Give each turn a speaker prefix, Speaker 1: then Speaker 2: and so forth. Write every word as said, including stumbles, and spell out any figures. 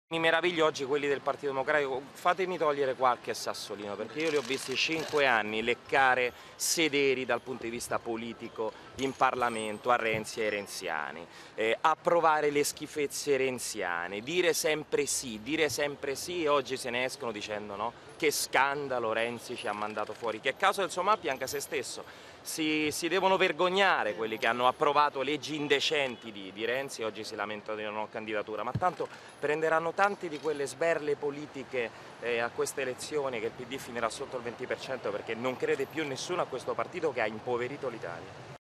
Speaker 1: Mi meraviglio oggi quelli del Partito Democratico, fatemi togliere qualche sassolino, perché io li ho visti cinque anni leccare sederi dal punto di vista politico in Parlamento a Renzi e ai renziani, eh, approvare le schifezze renziane, dire sempre sì, dire sempre sì, e oggi se ne escono dicendo no, che scandalo Renzi ci ha mandato fuori, che a causa del suo mappi anche a se stesso. Si, si devono vergognare quelli che hanno approvato leggi indecenti di, di Renzi e oggi si lamentano di una non candidatura, ma tanto prenderanno tante di quelle sberle politiche eh, a queste elezioni che il P D finirà sotto il venti per cento perché non crede più nessuno a questo partito che ha impoverito l'Italia.